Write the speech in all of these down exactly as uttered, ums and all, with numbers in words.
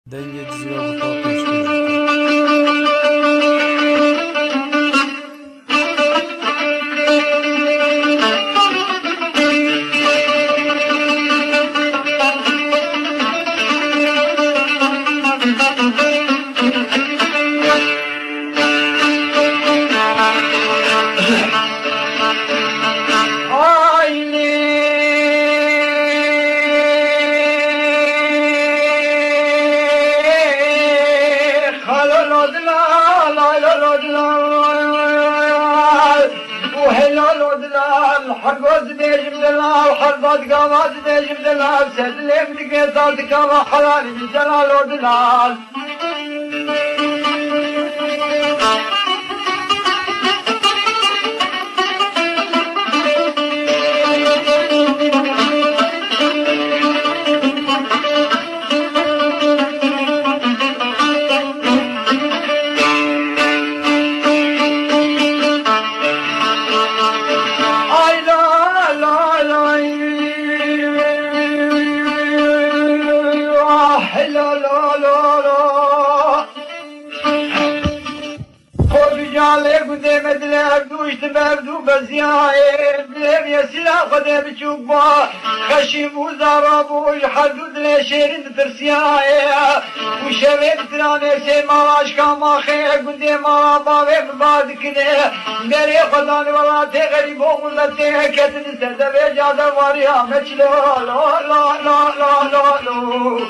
دنگ جزیره بودا پیشکش. حرقوز بيجم دلال حرقوز قواز بيجم دلال سدلم دقيت صادق وحلال بجلال ودلال بردو بزياء بلم يسلا خده بچوبا خشيم وزارب وحدود لشيرين ترسياء وشوي بترانه سي مالاش كاما خير قندي مالا باوي بباد كده مري خدان ولا تي غريب وملتي كتن سده بجاده واريا مچلو لا لا لا لا لا لا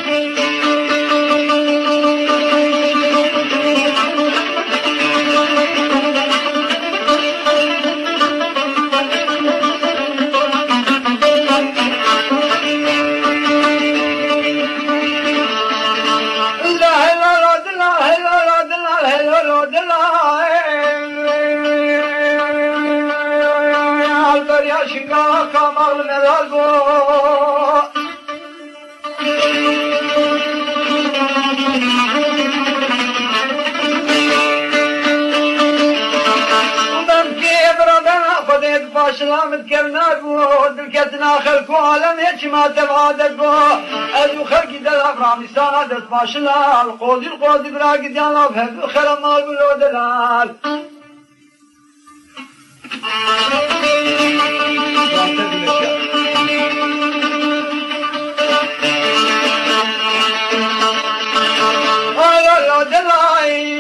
سلامت كرنا بو دلكتنا خلقو عالم هيك ما تبعادت بو ادو خلقي دل افغانستان دست باشلا القودي القودي براقي ديانا بهدو خير مال بلو دلال الله دلاي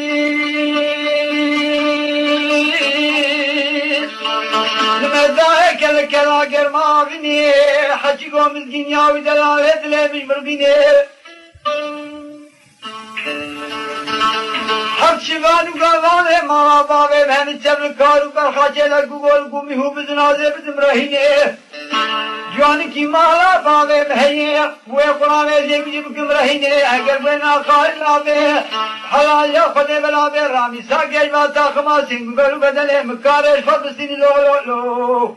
ذاك الكلاكر ما بني حجي قوم الدنيا ودلالة لمش مربيني حب شبان وقاواني مالا بابي بهم التبل كارو برخاجة لقوغل قومي هو بزنازي بدمرهيني جواني كي مالا بابي بهيني بوي قرآن زيب جيبكم رهيني اگر بينا خائل لابي حلال يا خدي بلابي رامي ساقيش باتا خماسين قلو بدلي مكارش فبسيني لو لو لو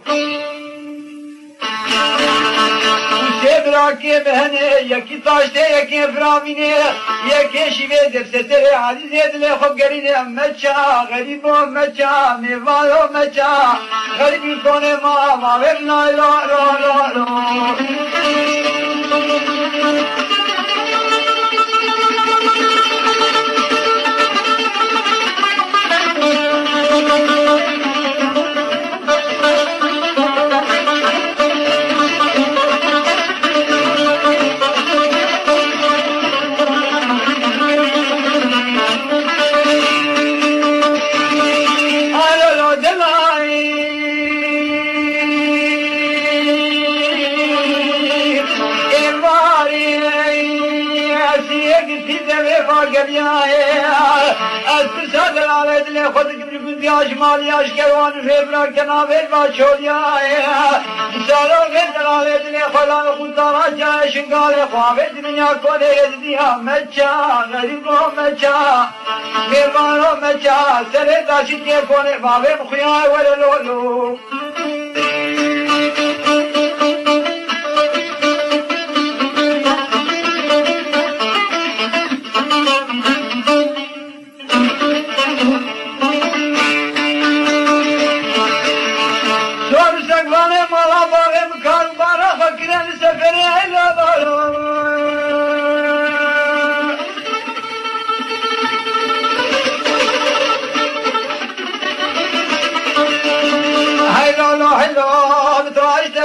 سبرا کے بہنے یکی تاشتے یکی افرامینے یکی شیوے درستے علی زید لے خوب گرینے مچا غریبو مچا میوالو مچا غریبی کونے ما ماورنا لا لا لا لا خود کبری بندی آشمالی آشکروان فیبرا کنابه با چولیا سالو غیر دلاله دلی خلان خوددارا جای شنگال خوابه دنیا کوله یزدیا مچا غریبو مچا میوانو مچا سره داشتی که کنه بابه مخیای ولولو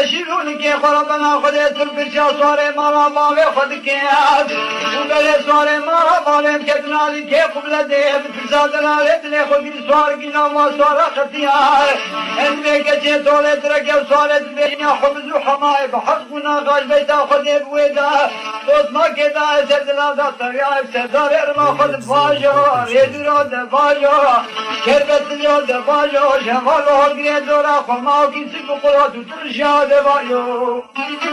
شیرون که خرابنا خودت برچا سواره مالا باوی خود کیاد و بله سواره مالا باوی کتنالی که قبل ده برچا دلاله دل خود سوار کی نام سواره خطیار ان به که توله درک سواره بین حفظ و حمای بحق و غاش بیت خود بودا دوست ما که دا سردلا دا تریای سردار ارما خود باجو ریدرو ده باجو کربت لیو ده باجو جمال و گری دورا خما کی سی بقرا تو ترشا ده باجو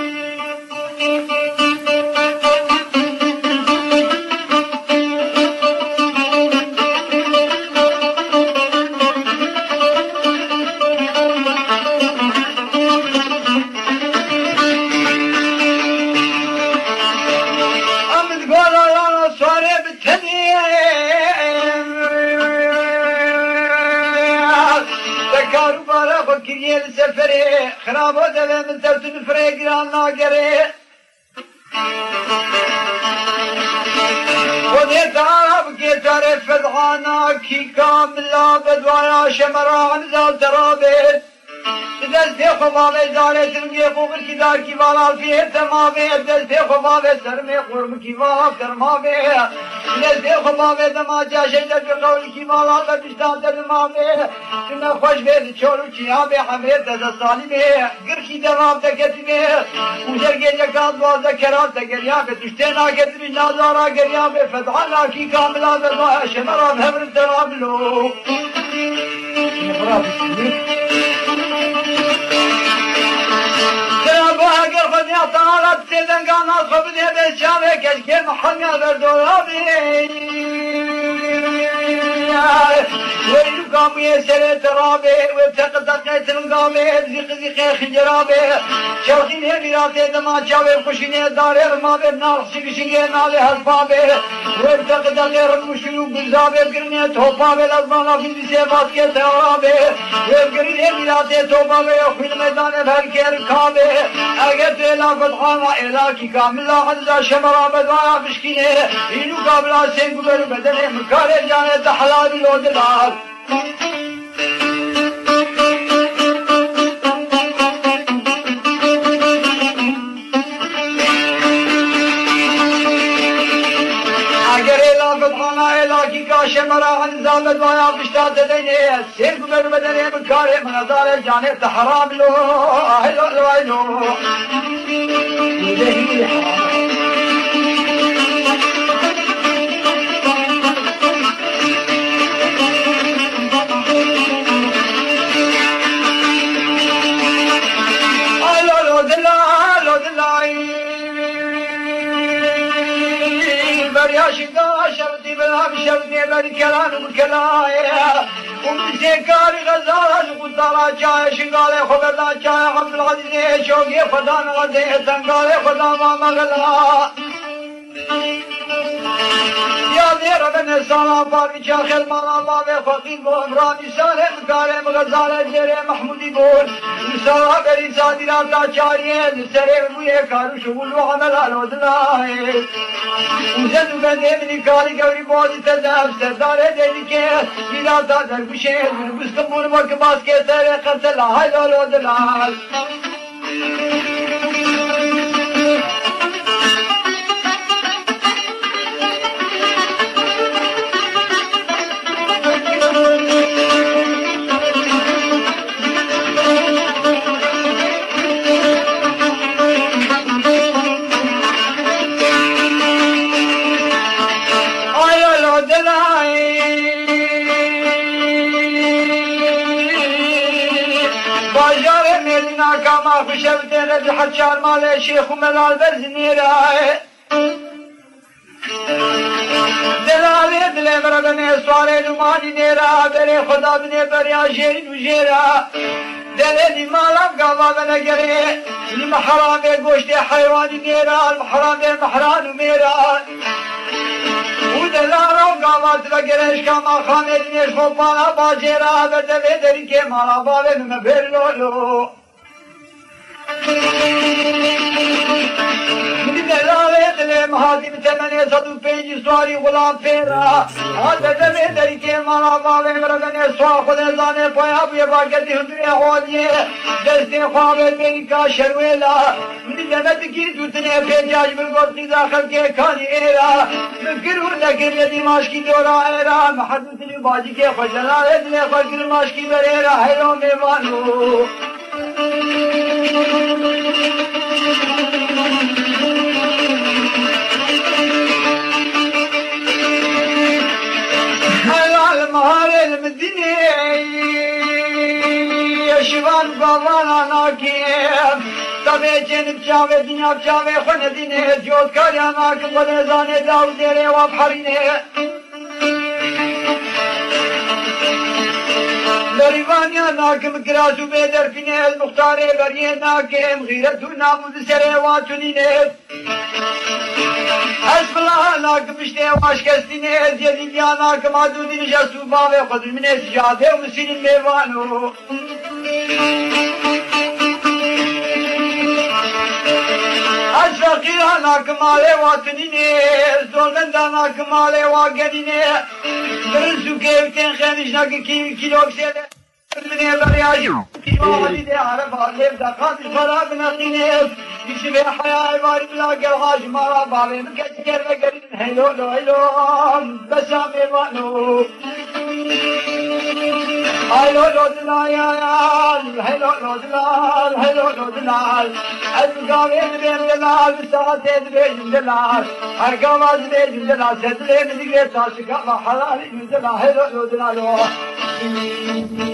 كريل سفري خرابو دل من ترتن فريقران ناقري خذي تعرف كي تعرف فضحانا كي كاملا بدوانا شمرا عنزال ترابي دستي خبابي زالي سرمي خوبر كدار كي والا فيه تمامي دستي خبابي سرمي قرم كي والا ترمامي دستي خبابي دماجا شجر بقول كي والا بدشتان ترمامي كنا خوش بيد چورو چيابي حمري دزا صالمي گركي دراب دكتمي وجر گيجا كاد وازا كرات تگريا بدشتنا كتري نازارا گريا بفتحنا كي كاملا بدوايا شمرا بهمر ترابلو اگر خود یعطارت سیدنگان از خود به شامه کشکه محنگا بردولابی ویلو کامیه سر ترابه و تقدقه تنگامه زیق زیقه خنجرابه چوخین همیرات دما چاوه خوشینه داره رمابه نارخشی بشنگه ناله حضبابه و تقدقه رموشنو گلزابه گرنه توپابه لزمانا فیلوی سیفات که ترابه و گرین همیرات توپابه خوین میدان فرکه رکابه اگر تو الافت خانا الاکی کاملا حضا شمرا بدوایا بشکینه اینو قابلا سنگو برو بدنه مکاره جانه تحلالی لو دلال اگر الافت خانا الاکی کا شمرا حضا بدوایا بشتا ددینه سنگو برو بدنه مکاره منظار جانه تحرام لو اهلو لو اهلو بريا شقا شرطي بلا بشرطي بركلان وكلايا ومسيكاري غزالة قدارا جاي شقالي خبرنا جاي عبد العزيز شوقي خدان غزي تنقالي خدان ما مغلا يا دير من سالا بارك شاخل مالا بابي فقير وامراني سالم كارم غزالة جيري محمودي بول سالا بري سادرا تا چاريه سرير بويه كارو شغل وعمل على دلاي وزد بده من كاري قوري بودي تداب سردار ديكي بلا دادر بشه بستمون وكباس كي سري قتل هاي لولو دلال كما خشبت رجح شار مال شيخ وملال برزنيراي دلالي دل مربني سواري نماني نيرا بري خدا بني بريا شيرين وشيرا دلالي مالام قاما بنقري المحرام قوشتي حيواني نيرا المحرام محران وميرا ودلالو قامات بقرش كما خامد نيش خبانا باجيرا بدل دريكي مالا بابي مبير لولو نراويت لمهادي بتمنى صدو بيجي سواري غلام فيرا هذا دمي دريكي مالا باوي مرغني سوا خود زاني پايا بيه باقتي هندري حولي دستي خواب بينكا شرويلا ملمت کی دوتنے بيجاج بالقرطي داخل کے کھانی ایرا مفكر لكن يدي ماشكي دورا ایرا محدود لي باجي کے خجلا ادلي فكر ماشكي بريرا هيرو ميوانو المهار المدني شبان بابانا ناكيم تبي جنب جاوي دنيا بجاوي خن دينه جوت كاريانا كبر زاني داو ديري وابحرينه لريوانيا ناكم كراسو بيدر فينه المختار بريه ناكم غيرتو ناموز سريواتونينه اسم الله ناكم اشتي واش كستينه زيدين يا ناكم عدودين جاسو باوي قدر من سجاده ومسين الميوانو فقير ناكمالي واتنيني زولمن دا ناكمالي واقديني برزو كيفتين خمش ناكي كيلو كسيلي من برياجي كيما ولي دي عرب عرب دا خاطر فراب نقيني يشبه حياة باري بلا قرهاج مارا بابي مكاش كيرا قرين هلو لو هلو بسامي وانو هلو لو دلال هلو لو دلال هلو لو دلال القاوين بين دلال بساعتين بين دلال هرقاواز بين دلال سدلين ذكري تاسكا حلالي من دلال هلو لو دلال